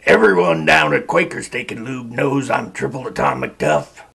Everyone down at Quaker Steak and Lube knows I'm triple atomic tough.